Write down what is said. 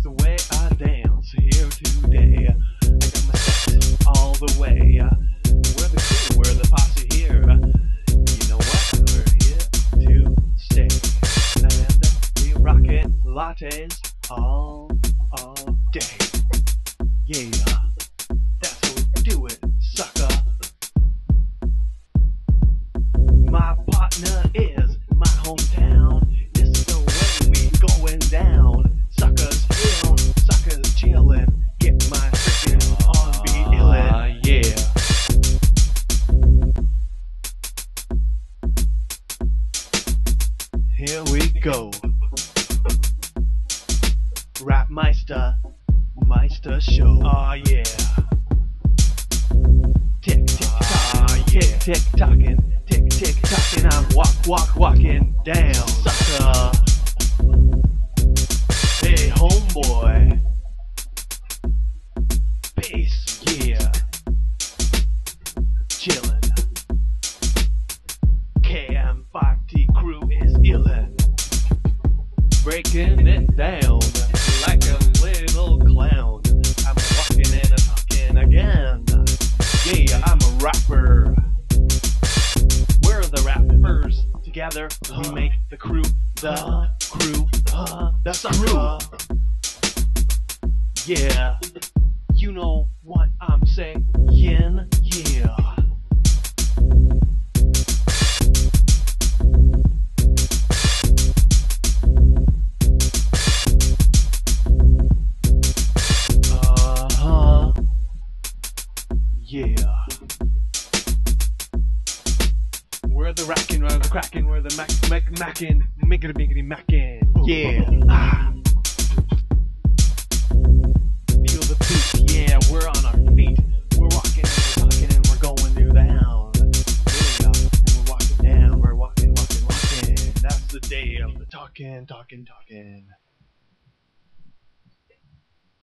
the way I dance here today. I got my steps all the way. We're the crew, we're the posse here. You know what? We're here to stay. And we rock it lattes all day. Yeah, that's how we do it, sucker. My partner is my hometown. This is the way we going down. Suckers ill, suckers chillin'. Get my freaking on, be illin'. Yeah. Here we go. Rap Meister show. Aw yeah. Tick tick tockin', tick tick tockin', tick tick tockin'. I'm walking down, sucker. Hey homeboy, bass, yeah, chillin'. KM5T Krooks is illin', breaking it down like a little clown. I'm walking and I'm talking again. Yeah, I'm a rapper. We're the rappers. Together we make the crew, the sucker. Yeah, you know what I'm saying? Yeah. Yeah. We're the rackin', we're the crackin', we're the mackin', miggity mackin'. Yeah. Feel the beat, yeah, we're on our feet. We're walking and we're talking and we're going down. Yeah, and we're walking down, we're walking. That's the day of the talking.